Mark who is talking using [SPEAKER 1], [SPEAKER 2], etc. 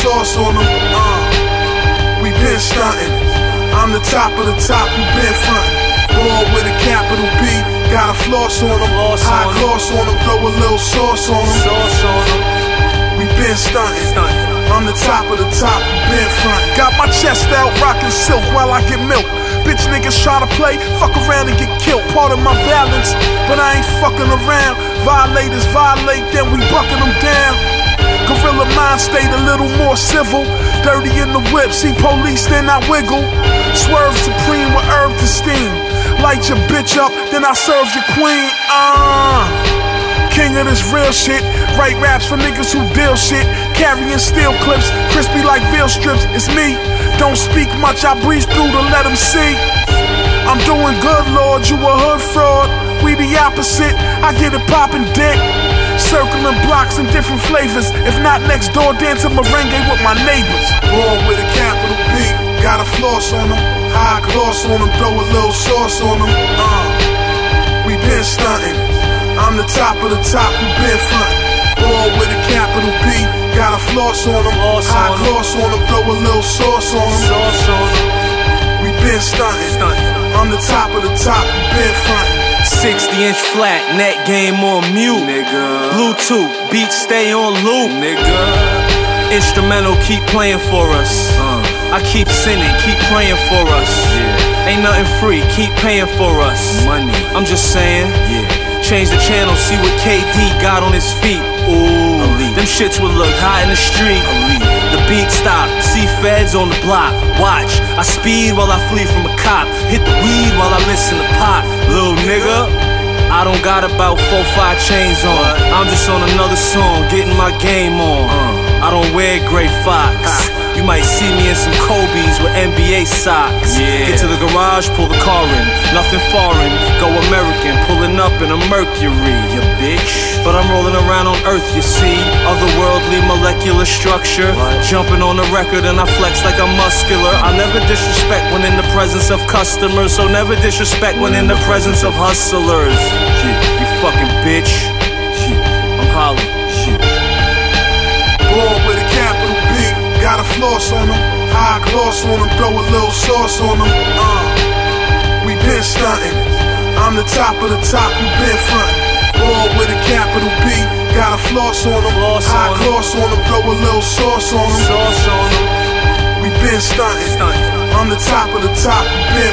[SPEAKER 1] sauce on them. We been stunting. I'm the top of the top, you been frontin'. Ball with a capital B, got a floss on them. High gloss on them, throw a little sauce on them. We been stunting. I'm the top of the top, you been frontin'. Got my chest out, rockin' silk while I get milk. Bitch niggas try to play, fuck around and get killed. Part of my balance, but I ain't fucking around. Violators violate, then we bucking them down. Gorilla mind stayed a little more civil. Dirty in the whip, see police, then I wiggle. Swerve supreme with herb to steam. Light your bitch up, then I serve your queen. King of this real shit. Write raps for niggas who deal shit. Carrying steel clips, crispy like veal strips. It's me, don't speak much, I breeze through to let them see. I'm doing good, Lord, you a hood fraud. We the opposite, I get it poppin' dick. Circling blocks in different flavors. If not next door, dance a merengue with my neighbors. Born with a capital B, got a floss on them. High gloss on them, throw a little sauce on them. We been stunting. I'm the top of the top, we been frontin'. Born with a capital B, got a floss on them. High gloss on them, throw a little sauce on them. We been stunting. I'm the top of the top, we been frontin'.
[SPEAKER 2] 60-inch flat, net game on mute, nigga. Bluetooth, beats stay on loop, nigga. Instrumental keep playing for us. I keep sinning, keep praying for us. Ain't nothing free, keep paying for us. Money, I'm just saying. Change the channel, see what KD got on his feet. Ooh, them shits would look high in the street. The beat stop, see feds on the block. Watch, I speed while I flee from a cop. Hit the weed while I listen to pop. Little nigga, I don't got about 4-5 chains on. I'm just on another song, getting my game on. I don't wear gray Fox. You might see me in some Kobe's with NBA socks. Get to the garage, pull the car in. Nothing foreign, go American. Pulling up in a Mercury, you bitch. But I'm rolling around on Earth, you see. Otherworldly molecular structure. Jumping on the record and I flex like I'm muscular. I never disrespect when in the presence of customers. So never disrespect when in the presence of hustlers. You fucking bitch. I'm hollering.
[SPEAKER 1] Born with a capital B, got a floss on them. High gloss on them, throw a little sauce on them. We been stunting. I'm the top of the top, we been frontin'. Born with a capital B, got a floss on them. High gloss on them, throw a little sauce on them. We been stunting. I'm the top of the top, we been